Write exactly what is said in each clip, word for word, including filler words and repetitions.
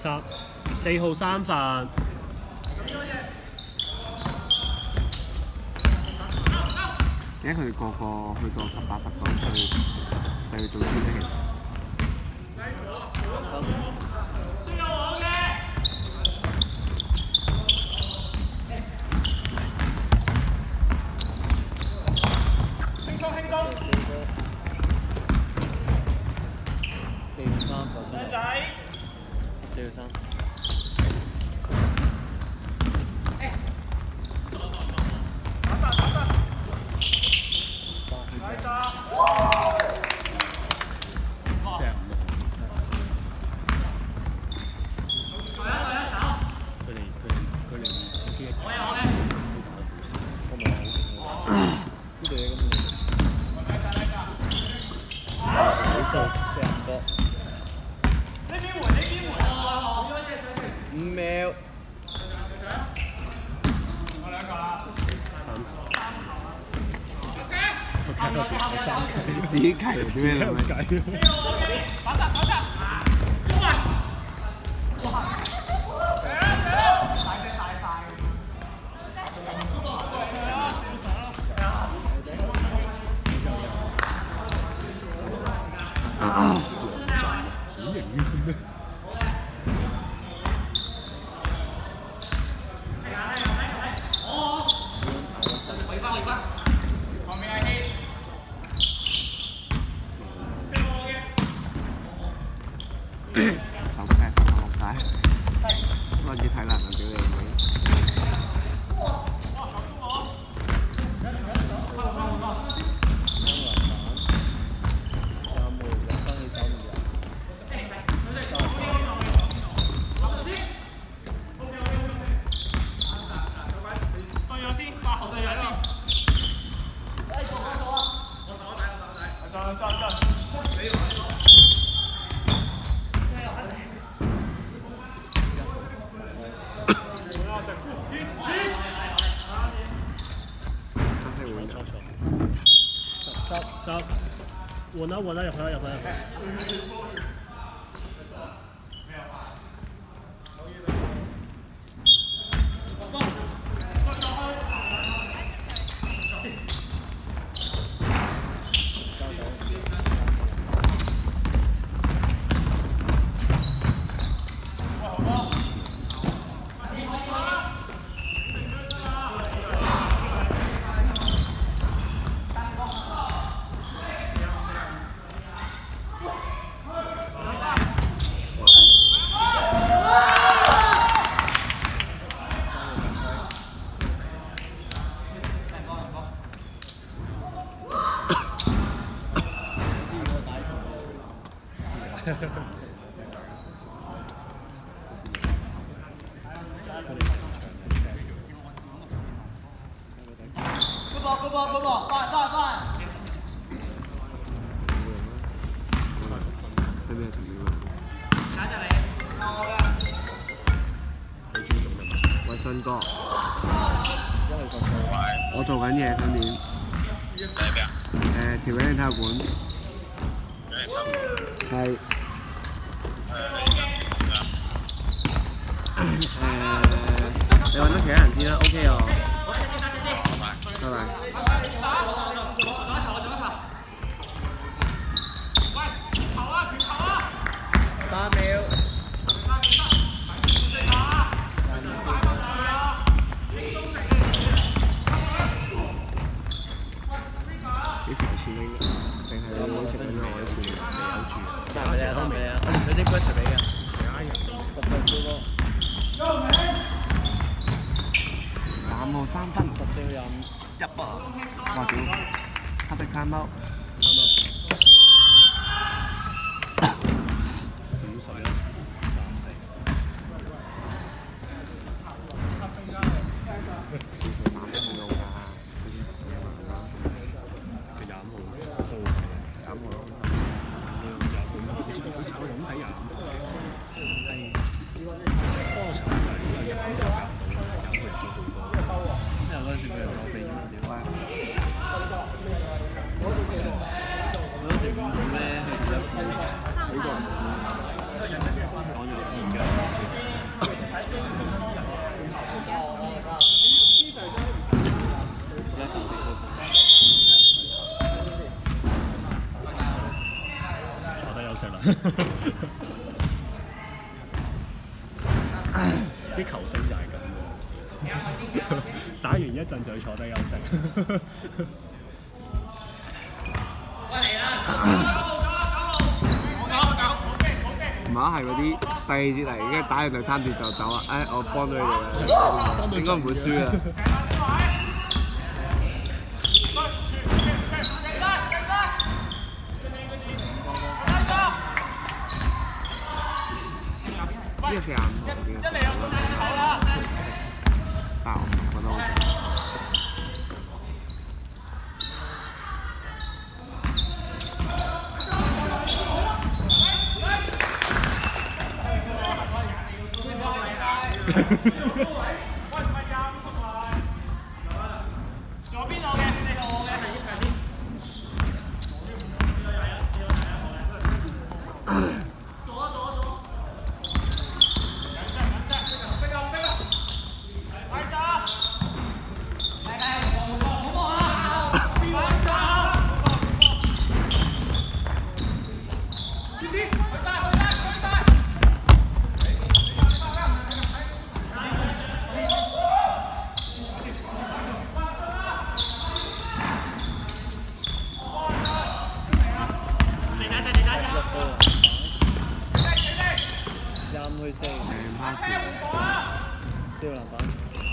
三四號三飯。 點解佢哋個個去到十八十九歲就要做天氣？ 輕鬆輕鬆。 四號三個靚仔。 十四號三。 五秒。 自己計啲咩嚟？ 反殺反殺！大隻大晒。 啊！好型咩？ 手劈手落帶，開始睇難啊！屌你老味！ 對咗先，八號對咗先。哎，做啊做啊！我手仔我手仔，我再再再。你來你來。 得得，換啦換啦，入去啦入去入去。 Good ball, good ball, good ball. Fine, fine, fine. 對咩情況？ 打就嚟，我嘅。 喂，信哥，我做緊嘢，今年。 喺邊啊？ 誒，調緊體育館。係。誒，你揾到其他人先啦 ，OK 哦。拜拜。 八秒。 幾時係錢拎？定係你食緊我啲錢？有住。 得唔得啊？得唔得啊？有啲 budget 俾嘅。十分鐘咯。 廿五號三分。 十四號廿五。 入啊！哇屌！黑色 time out。 五十一。 藍都冇用㗎。 佢廿五號都廿五號。廿五號好似好炒咁睇廿五號。係多炒嘅，因為廿五號夾到，廿五號做好多。因為嗰陣時佢又攞鼻煙屌。 嗰陣時五號咧係幾多分？幾個人？ 啲球星就係咁喎，打完一陣就要坐低休息。 唔係係嗰啲第二節嚟，跟住打完第三節就走啦。誒，我幫到你哋啦，應該唔會輸啊。呢個四廿五號嘅，一嚟有個入口啦。但我覺得 OK。 左邊我嘅，四號我嘅，係係邊？左啊左啊左！緊張緊張，逼啊逼啊！快打！嚟嚟，好波好波啊！快打！啲啲，去晒去晒去晒！ 去四， 成趴住， 四個籃板。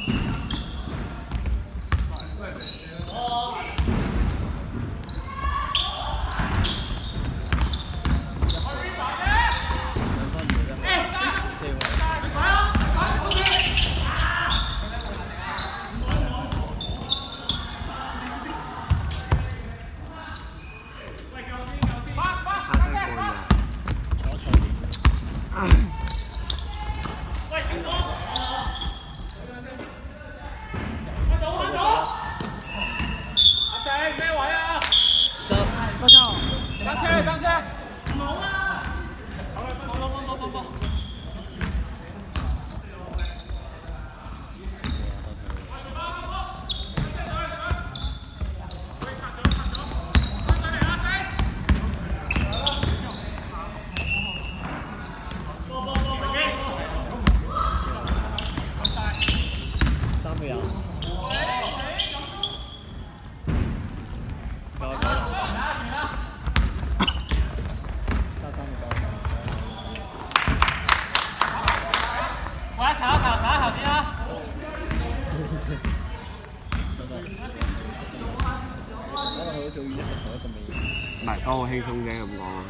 唔係，都好輕鬆啫咁講啊。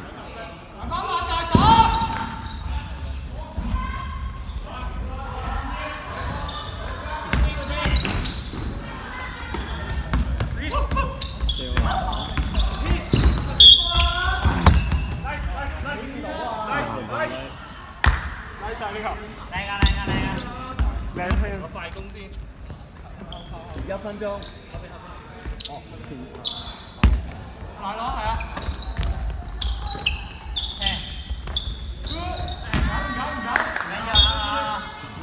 快攻先， 一分鐘。哦， 來咯，係啊。誒，唔搞唔搞唔搞，你啊！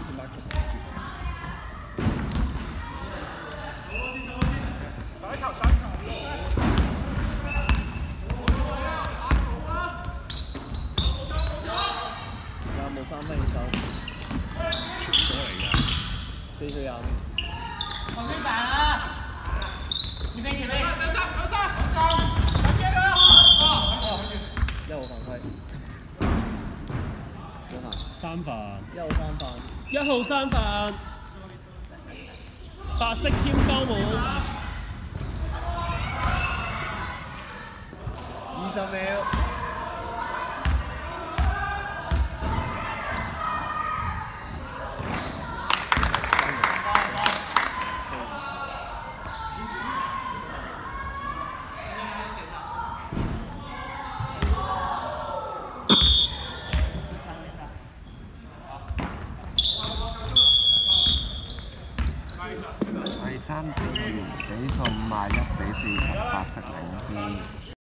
上球上球。 有冇三分手？四歲廿五。 後邊彈啊！前邊前邊，上三上三，上上接佢。哦， 一號犯規。 三分。 一號三犯。 一號三分。白色添高帽。 二十秒。